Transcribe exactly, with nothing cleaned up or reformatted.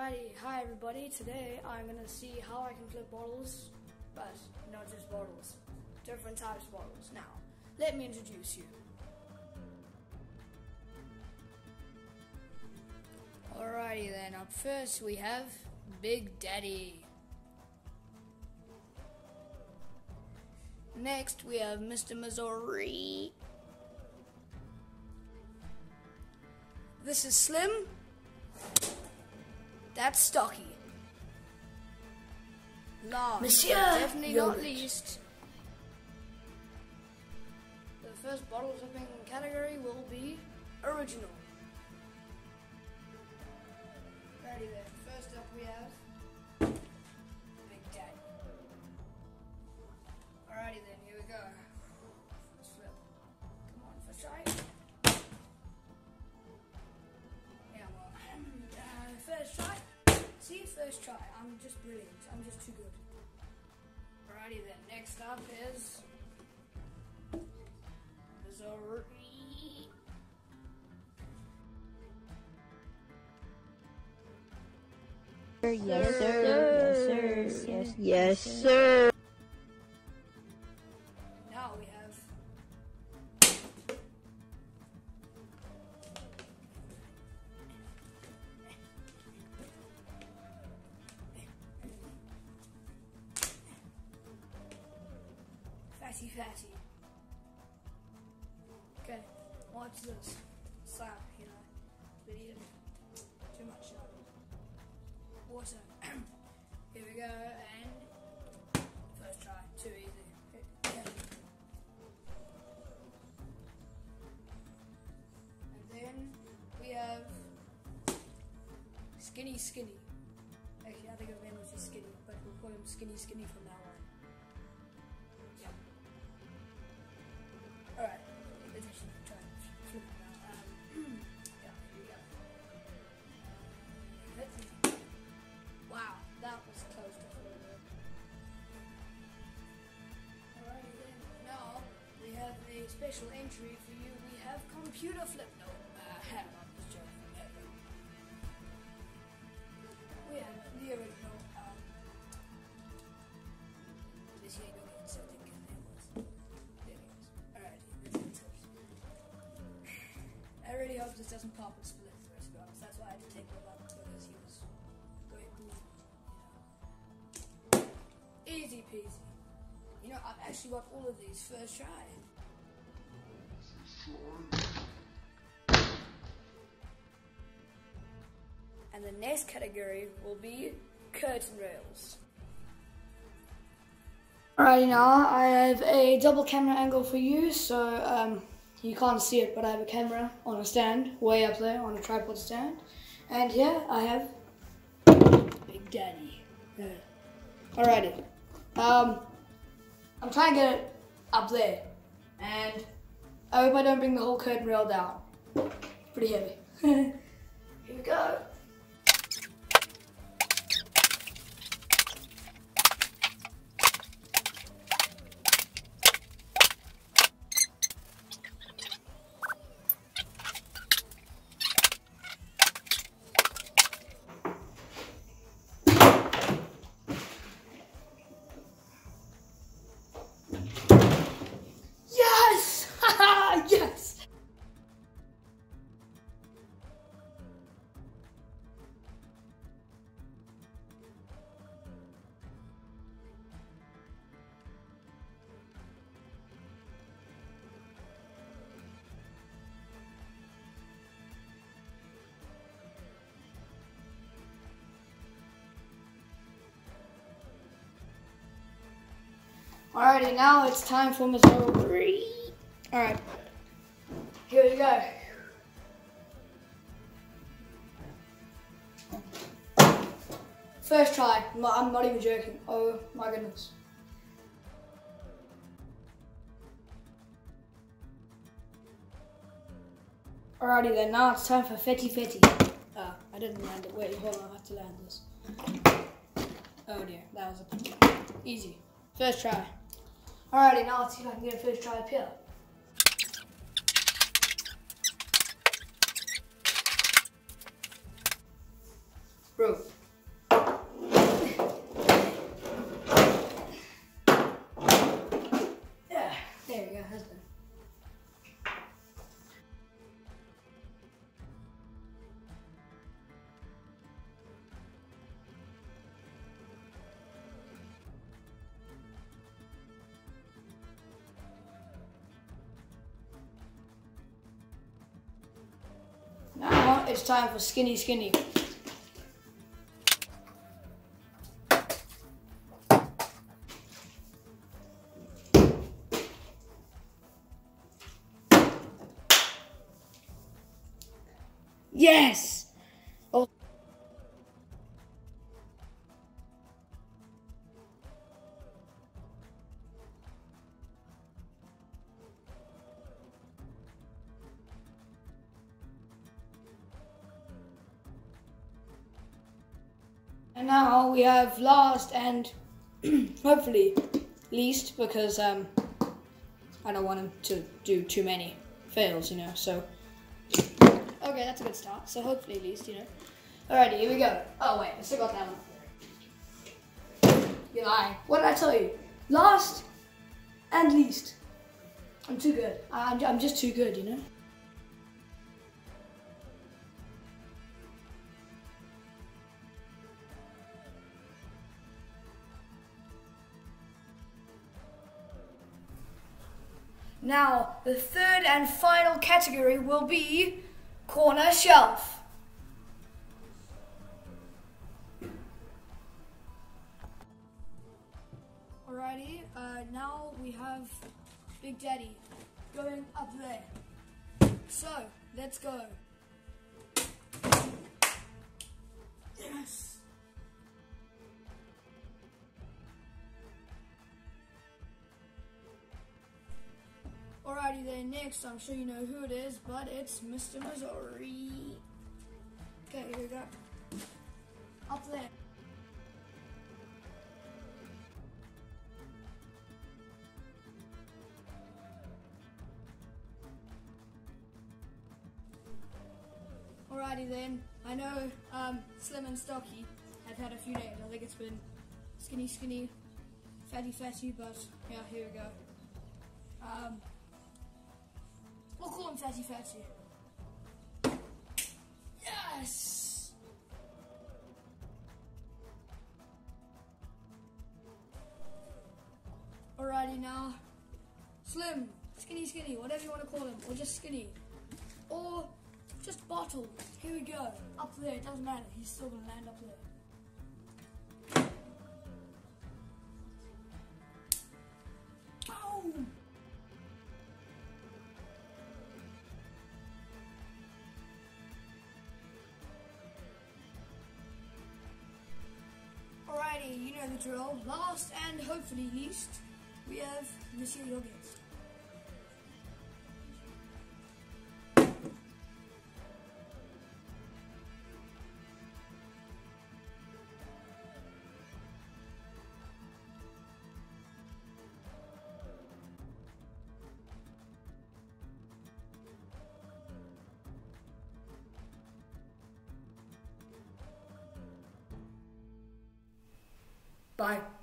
Alrighty, hi everybody. Today I'm gonna see how I can flip bottles, but not just bottles, different types of bottles. Now, let me introduce you. Alrighty then, up first we have Big Daddy. Next we have Mister Missouri. This is Slim. That's Stocky. Last, Monsieur, but definitely not yogurt. least, the first bottle flipping category will be original. Ready then. First up we have Big Daddy. Alrighty then, here we go. First flip. Come on, first try. Yeah, well, uh, first try. See, first try. I'm just brilliant. I'm just too good. Alrighty then. Next up is Missouri. Yes, sir. Yes, sir. Yes, yes, sir. Now we have Fatty Fatty. Okay, watch this. Slap, you know. Been eating too much of it. Water. Here we go, and first try. Too easy. Yeah. And then we have Skinny Skinny. Actually, I think his name was just Skinny, but we'll call him Skinny Skinny from now on. Yeah. Alright, let's just try and flip it now. Um, yeah, here we go. Let's see. Wow, that was close to flip. Alright, then now we have a special entry for you. We have computer flip. No, uh, hang on, just joking. Yeah, no. We have the original. Um, this here don't even say what the name was. There it is. Alright, this is it. I really hope this doesn't pop and split the rest, to be honest. That's why I had to take him up, because he was going boom, you know. Easy peasy. You know, I've actually got all of these first try. And the next category will be curtain rails. Alright, now I have a double camera angle for you, so um, you can't see it, but I have a camera on a stand, way up there on a tripod stand. And here I have Big Daddy. Yeah. Alrighty. Um, I'm trying to get it up there, and I hope I don't bring the whole curtain rail down. It's pretty heavy. Here we go. Yes! Yes! Alrighty, now it's time for Missouri. Alright, here we go. First try, I'm not, I'm not even joking. Oh my goodness. Alrighty then, now it's time for Fetty Fetty. Ah, I didn't land it. Wait, hold on, I have to land this. Oh dear, that was a easy. First try. Alrighty, now let's see if I can get a first try up here. Bro, now it's time for skinny skinny. Yes! Oh. And now we have last and hopefully least, because um, I don't want him to do too many fails, you know, so. Okay, that's a good start, so hopefully least, you know. Alrighty, here we go. Oh wait, I still got that one. You're lying. What did I tell you? Last and least. I'm too good. I'm, I'm just too good, you know. Now, the third and final category will be corner shelf. Alrighty, uh, now we have Big Daddy going up there. So, let's go. Yes! Alrighty then, next, I'm sure you know who it is, but it's Mister Missouri. Okay, here we go. Up there. Alrighty then, I know um, Slim and Stocky have had a few days. I think it's been skinny skinny, fatty fatty, but yeah, here we go. Um, We'll call him Fatty Fatty. Yes! Alrighty now. Slim, Skinny Skinny, whatever you want to call him, or just Skinny. Or just Bottle. Here we go. Up there, it doesn't matter, he's still going to land up there. Boom! Alrighty, you know the drill. Last and hopefully least, we have Monsieur Yogurt. Bye.